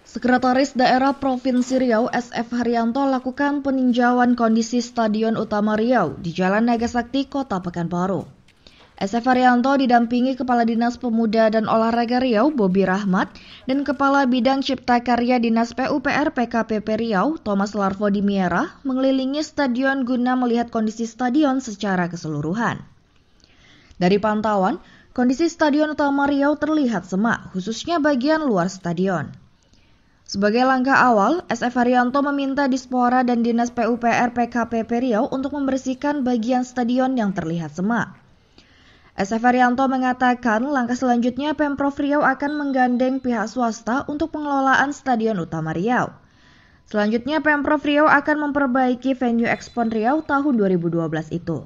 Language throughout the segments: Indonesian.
Sekretaris Daerah Provinsi Riau SF Haryanto lakukan peninjauan kondisi Stadion Utama Riau di Jalan Nagasakti, Kota Pekanbaru. SF Haryanto didampingi Kepala Dinas Pemuda dan Olahraga Riau, Bobi Rahmat, dan Kepala Bidang Cipta Karya Dinas PUPR PKPP Riau, Thomas Larvodi Miera, mengelilingi stadion guna melihat kondisi stadion secara keseluruhan. Dari pantauan, kondisi Stadion Utama Riau terlihat semak, khususnya bagian luar stadion. Sebagai langkah awal, SF Haryanto meminta Dispora dan Dinas PUPR PKPP Riau untuk membersihkan bagian stadion yang terlihat semak. SF Haryanto mengatakan langkah selanjutnya Pemprov Riau akan menggandeng pihak swasta untuk pengelolaan Stadion Utama Riau. Selanjutnya Pemprov Riau akan memperbaiki venue Expon Riau tahun 2012 itu.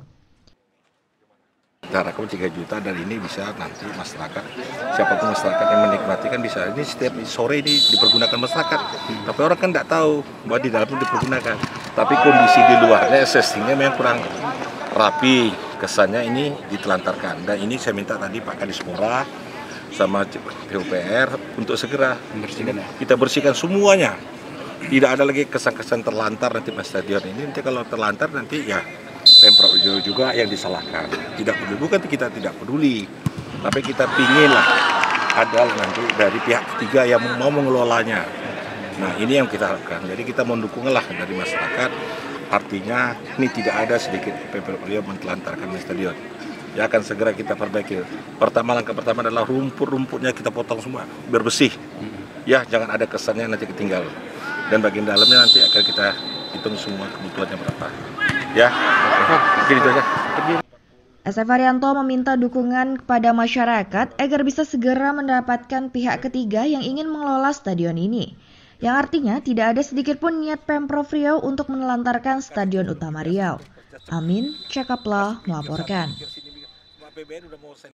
Kita harapkan 3 juta dan ini bisa nanti masyarakat, siapapun masyarakat yang menikmati kan bisa. Ini setiap sore ini dipergunakan masyarakat, tapi orang kan tidak tahu bahwa di dalamnya dipergunakan. Tapi kondisi di luarnya, existingnya memang kurang rapi, kesannya ini ditelantarkan. Dan ini saya minta tadi Pak Kadispora sama PUPR untuk segera kita bersihkan semuanya. Tidak ada lagi kesan-kesan terlantar nanti Mas stadion ini. Nanti kalau terlantar nanti ya Pemprov juga yang disalahkan. Tidak peduli, bukan kita tidak peduli, tapi kita pinginlah ada nanti dari pihak ketiga yang mau mengelolanya. Nah ini yang kita harapkan. Jadi kita mendukunglah dari masyarakat. Artinya ini tidak ada sedikit Pemprov Riau mentelantarkan stadion. Ya akan segera kita perbaiki. Langkah pertama adalah rumput-rumputnya kita potong semua, biar bersih. Ya jangan ada kesannya nanti ketinggal. Dan bagian dalamnya nanti akan kita hitung semua kebutuhannya berapa. Ya, mungkin itu aja. SF Haryanto meminta dukungan kepada masyarakat agar bisa segera mendapatkan pihak ketiga yang ingin mengelola stadion ini. Yang artinya tidak ada sedikit pun niat Pemprov Riau untuk menelantarkan Stadion Utama Riau. Amin Cakaplah melaporkan.